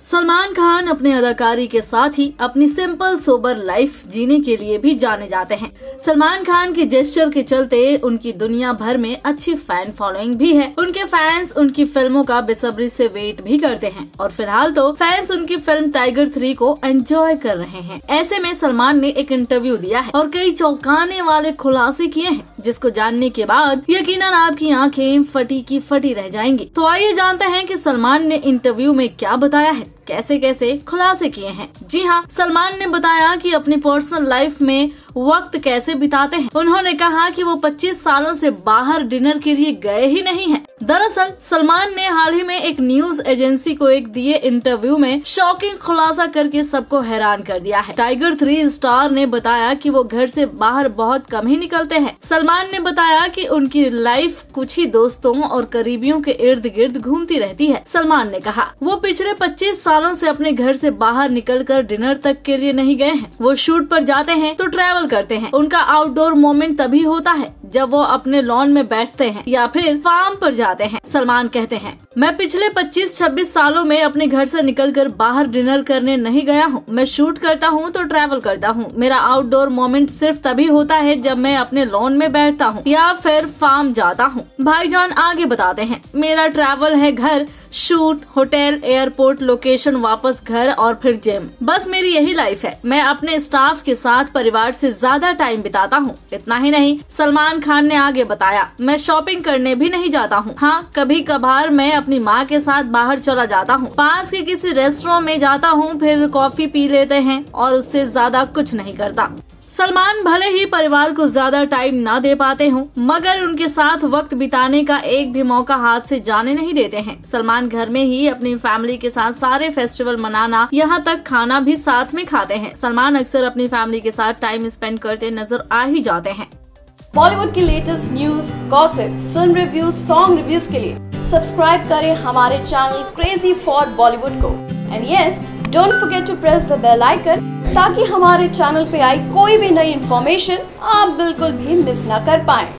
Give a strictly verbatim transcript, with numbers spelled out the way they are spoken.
सलमान खान अपने अदाकारी के साथ ही अपनी सिंपल सोबर लाइफ जीने के लिए भी जाने जाते हैं। सलमान खान के जेस्चर के चलते उनकी दुनिया भर में अच्छी फैन फॉलोइंग भी है। उनके फैंस उनकी फिल्मों का बेसब्री से वेट भी करते हैं और फिलहाल तो फैंस उनकी फिल्म टाइगर थ्री को एंजॉय कर रहे हैं। ऐसे में सलमान ने एक इंटरव्यू दिया है और कई चौंकाने वाले खुलासे किए हैं, जिसको जानने के बाद यकीनन आपकी आंखें फटी की फटी रह जाएंगी। तो आइए जानते हैं कि सलमान ने इंटरव्यू में क्या बताया है, कैसे कैसे खुलासे किए हैं। जी हाँ, सलमान ने बताया कि अपनी पर्सनल लाइफ में वक्त कैसे बिताते हैं। उन्होंने कहा कि वो पच्चीस सालों से बाहर डिनर के लिए गए ही नहीं हैं। दरअसल सलमान ने हाल ही में एक न्यूज एजेंसी को एक दिए इंटरव्यू में शॉकिंग खुलासा करके सबको हैरान कर दिया है। टाइगर थ्री स्टार ने बताया कि वो घर से बाहर बहुत कम ही निकलते हैं। सलमान ने बताया कि उनकी लाइफ कुछ ही दोस्तों और करीबियों के इर्द गिर्द घूमती रहती है। सलमान ने कहा वो पिछले पच्चीस सालों से अपने घर से बाहर निकलकर डिनर तक के लिए नहीं गए हैं। वो शूट पर जाते हैं तो ट्रैवल करते हैं। उनका आउटडोर मोमेंट तभी होता है जब वो अपने लॉन में बैठते हैं या फिर फार्म पर जाते हैं। सलमान कहते हैं, मैं पिछले पच्चीस छब्बीस सालों में अपने घर से निकलकर बाहर डिनर करने नहीं गया हूँ। मैं शूट करता हूँ तो ट्रैवल करता हूँ। मेरा आउटडोर मोमेंट सिर्फ तभी होता है जब मैं अपने लॉन में बैठता हूँ या फिर फार्म जाता हूँ। भाईजान आगे बताते हैं, मेरा ट्रैवल है घर, शूट, होटल, एयरपोर्ट, लोकेशन, वापस घर और फिर जिम। बस मेरी यही लाइफ है। मैं अपने स्टाफ के साथ परिवार से ज्यादा टाइम बिताता हूँ। इतना ही नहीं, सलमान खान ने आगे बताया, मैं शॉपिंग करने भी नहीं जाता हूँ। हाँ, कभी कभार मैं अपनी माँ के साथ बाहर चला जाता हूँ। पास के किसी रेस्टोरेंट में जाता हूँ, फिर कॉफी पी लेते हैं और उससे ज्यादा कुछ नहीं करता। सलमान भले ही परिवार को ज्यादा टाइम ना दे पाते हों, मगर उनके साथ वक्त बिताने का एक भी मौका हाथ से जाने नहीं देते हैं। सलमान घर में ही अपनी फैमिली के साथ सारे फेस्टिवल मनाना, यहाँ तक खाना भी साथ में खाते हैं। सलमान अक्सर अपनी फैमिली के साथ टाइम स्पेंड करते नजर आ ही जाते हैं। बॉलीवुड की latest news, gossip, film reviews, song reviews के लिए सब्सक्राइब करें हमारे चैनल क्रेजी फॉर बॉलीवुड को। And yes, don't forget to press the bell icon ताकि हमारे चैनल पे आई कोई भी नई इन्फॉर्मेशन आप बिल्कुल भी मिस ना कर पाएं।